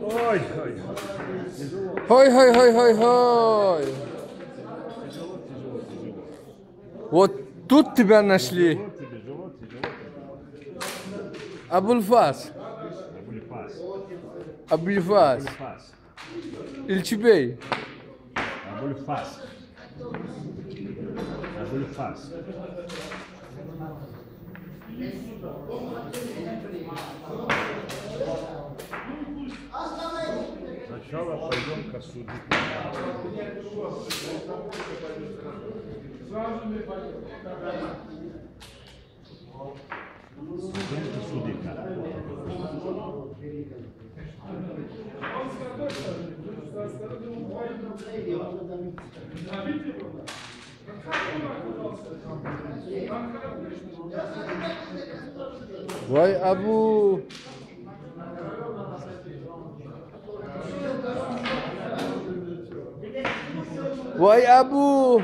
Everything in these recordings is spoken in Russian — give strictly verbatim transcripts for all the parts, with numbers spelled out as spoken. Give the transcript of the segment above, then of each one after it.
Ой, ой. Хой, хой, хой, хой, хой. Вот тут тебя нашли. Живот тебе, живот тебе, живот тебе. Абульфас. Абульфас. Абульфас. Абульфас. Ильчебей. Абульфас. Абульфас. Сначала пойдем к суду. Пойдем к судика. Vay Abu. Vay Abu.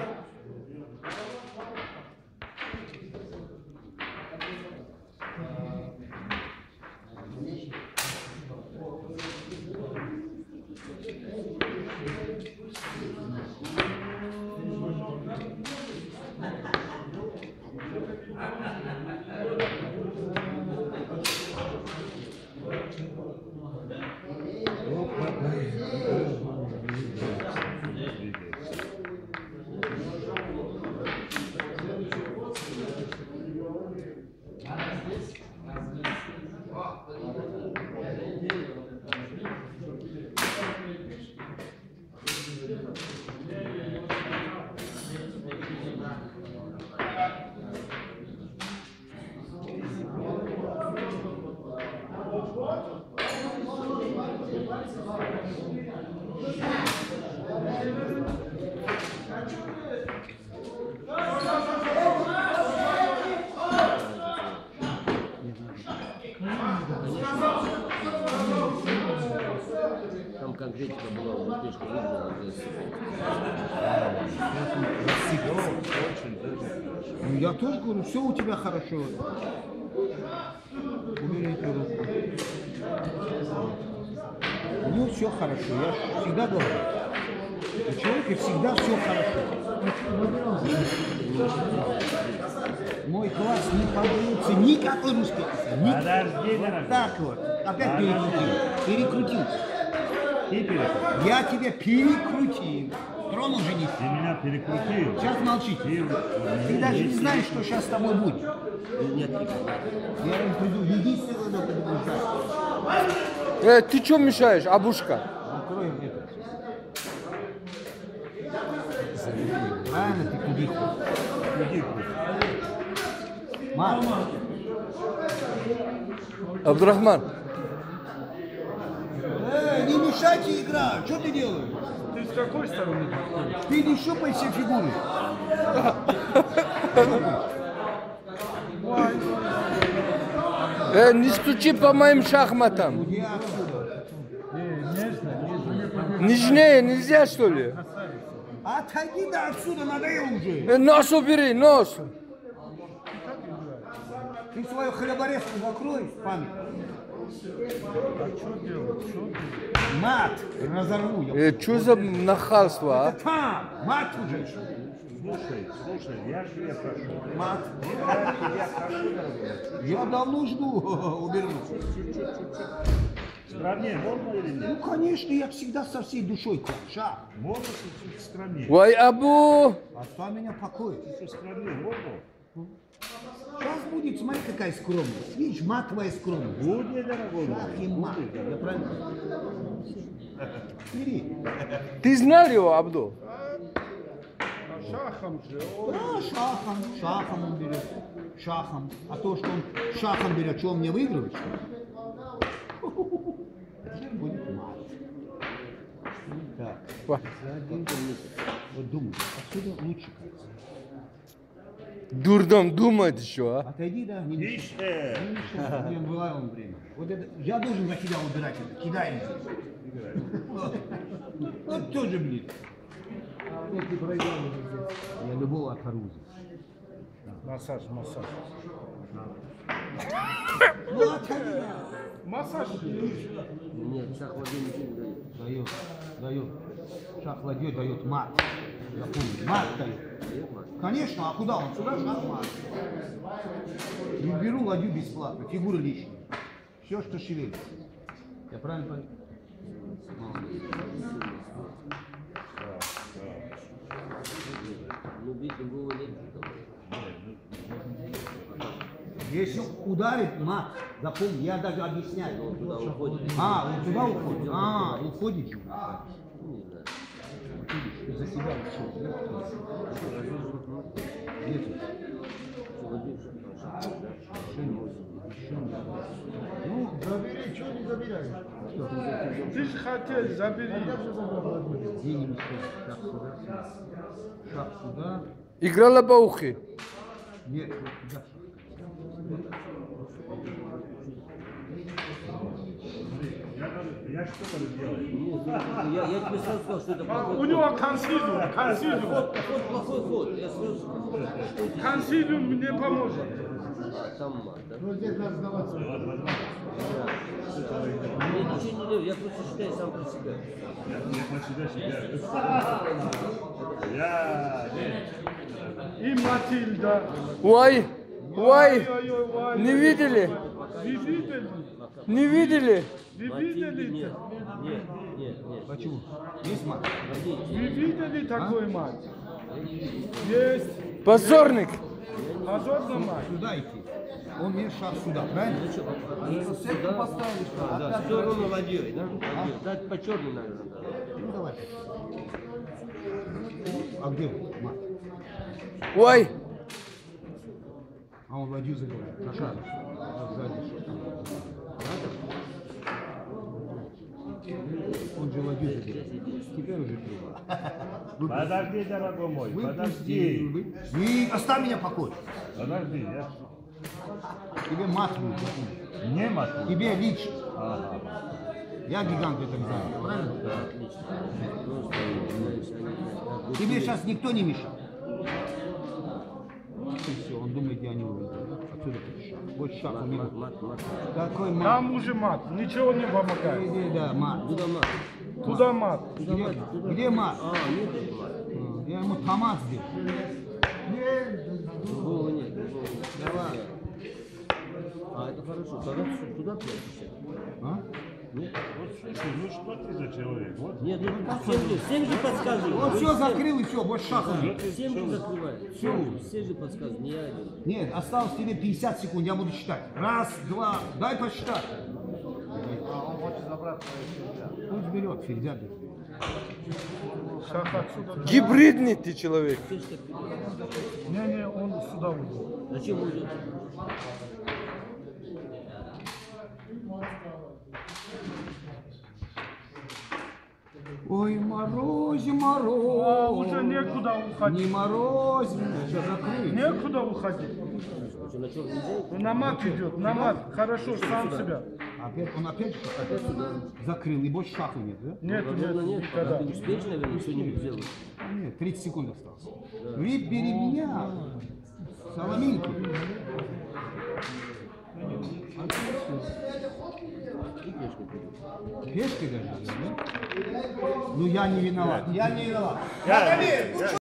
Там конкретика была, вот ты что выиграл, Ну я тоже говорю, все у тебя хорошо. Уберите руку. У него все хорошо, я всегда говорю. У человека всегда все хорошо. Мой класс не подается никакой русский. Ни... Подожди, дорогой. Так вот, опять перекрутил. Перекрутил. Ты перекрутил. Я тебя перекрутил. Тронул жених. Ты меня перекрутил. Сейчас молчи. Ты, Ты даже не знаешь, что сейчас с тобой будет. нет, Я им приду, единственное, что предупреждаю. Э, ты что мешаешь, Абушка? Откроем это. Правильно, ты куди Куди Мат. Абдурахман. Э, не мешайте играть. Что ты делаешь? Ты с какой стороны? Ты не щупай все фигуры. Э, не стучи по моим шахматам. Уйди отсюда. Нежнее нельзя, что ли? Отойди да отсюда, надоел уже. Э, нос убери, нос. Ты свою хлеборезку закрой, память. А что делать? Что делать? Мат разорву. Я... Э, что за нахальство, а? Это там, мат уже. Слушай, слушай, я же тебя прошу. Мат. Я тебя прошу, дорогой. Я давно жду убернуться. Скромнее можно или Ну, нет? конечно, я всегда со всей душой кваша. Можно чуть-чуть скромнее. Вай Абу. Оставь меня в покое. Чуть скромнее можно? Сейчас будет, смотри, какая скромность. Видишь, мат твоя скромность. Будет, дорогой мой. Шах и мат. Будет, Я правильно? Бери. Ты знал его, Абду? Шахом же. Да, шахом. Шахом он берет. Шахом. А то, что он шахом берет, что он мне выигрывает, что ли? Теперь будет мат. Так. Ва. Вот думаю, отсюда лучше кажется. Дурдом думает еще, а? Отойди, да, не мешай. Тише. Не мешай, я было вам время. Вот это, я должен за тебя убирать это, кидай здесь. Вот тоже, блин. Нет, ты проиграл уже здесь. Я любого отхорузил. Массаж, массаж. Ну, отходи, да. Массаж. Нет, шах воды ничего не дает. Дает, дает. Шах ладьей дает мат. Запомни, мат дает. Дает мат? Конечно, а куда он? Сюда шах мат. И беру ладью бесплатно, фигуры лишние. Все, что шевелится. Я правильно понял? Ну, бить другого нет. Если ударит мат, запомни, я даже объясняю. Он туда уходит. А, он туда уходит? А, уходит же. Ну, не знаю. Видишь, за себя все. Нет. Ну, забери, что не забираешь? Ты же хотел, забери. Где не мешает? Шаг сюда. Шаг сюда. Игра лопоухи. Нет, вот туда. Я что-то делаю. Нет, я, я тебе сразу сказал, что это А, плохой у ход. него консилиум, консилиум. Ход, ход плохой ход. Я сразу сказал, что это Консилиум мне поможет. а, там мат, да? Ну, здесь надо сдаваться. Я ничего не делаю, я просто считаю сам про себя. Я про себя считаю. Я... И Матильда. Ой, ой, Ой-ой-ой. не видели? Вы видели? Не видели? Вы Матильды видели? нет. Нет, нет, нет. Почему? Есть мат? Вы видели такой мать? Есть. Позорник. Позорный мать. Сюда идти. Он мне шаг сюда, правильно? Сюда поставишь. А, да, все ровно ладьей, да? Ладьей. Да, по черной, наверное, да. Ну давай. А где он? Мат. Ой, А он ладью забирает. На шаг. А сзади что там? Он же ладью забирает. Теперь уже труба. Подожди, дорогой мой, подожди. И оставь меня в покое. Подожди, я... Тебе мат будет, запомни. Не матку. Тебе лично. Ага. Я гигант в этом зале, правильно? Отлично. Просто, знаешь, они так Тебе сейчас никто не мешал. И все, он думает, я не увидел. Отсюда пришел. Вот шаг у него. мат, мат. Какой мат? Там уже мат. Ничего не помогает. Иди, да, мат. Куда мат? Куда мат? Где, где мат? А, нет мат. Я ему томат сделал. Другого нет, другого нет. Давай. А, это хорошо. Тогда туда прячешься. А? Нет? Вот слушай, ну что ты за человек? Вот. Нет, ну всем же, всем же подсказывают. Он все закрыл и все, больше шага нет. Всем же закрывают. Все, все же подсказывают, не я один. Нет, осталось тебе пятьдесят секунд, я буду считать. Раз, два, дай посчитать. Пусть берет, фигня берет. Шаг отсюда. гибридный ты человек. Не-не, он сюда уйдет. Зачем уйдет? Ой, морозе, А, мороз. уже некуда Не уходить. мороз, все закрыть. Некуда уходить. Что, на черный день? На мат идет, на мат. Хорошо, сам себя. Опять, он опять что-то закрыл, и больше шаху нет, да? Нет, Наверное, нет, нет. Пока никогда. ты успеешь, наверное, что-нибудь сделать. Нет, тридцать секунд осталось. Выбери меня, соломинку. И пешкой пойдешь. Пешкой даже, да? Ну я не виноват. Я не виноват. Я,